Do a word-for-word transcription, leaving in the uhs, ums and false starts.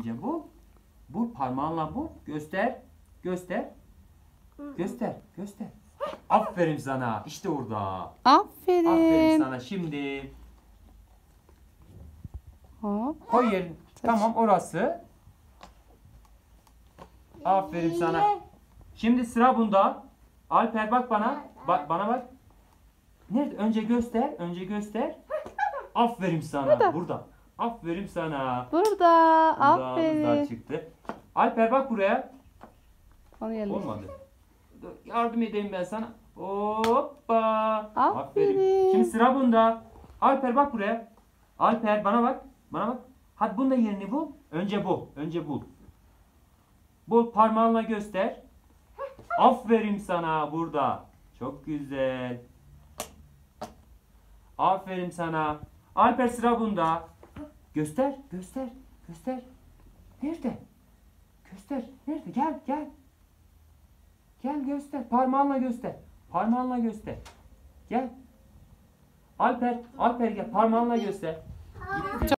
Önce bul. Bul parmağınla bul. Göster. Göster. Göster. Göster. Aferin sana. İşte orada. Aferin. Aferin sana. Şimdi Hop. koy yerine. Tamam orası. Aferin sana. Şimdi sıra bunda. Alper bak bana. Bak bana bak. Nerede? Önce göster. Önce göster. Aferin sana. Burada. Burada. Aferin sana. Burada. Dudağımız da Aferin. çıktı. Alper bak buraya. Onu yerleştir. Olmadı. Dur, yardım edeyim ben sana. Hoppa. Aferin. Şimdi sıra bunda. Alper bak buraya. Alper bana bak. Bana bak. Hadi bunda yerini bul. Önce bul. Önce bul. Bul parmağınla göster. Aferin sana burada. Çok güzel. Aferin sana. Alper sıra bunda. Göster. Göster. Göster. Nerede? Göster. Nerede? Gel. Gel. Gel göster. Parmağınla göster. Parmağınla göster. Gel. Alper. Alper gel. Parmağınla göster.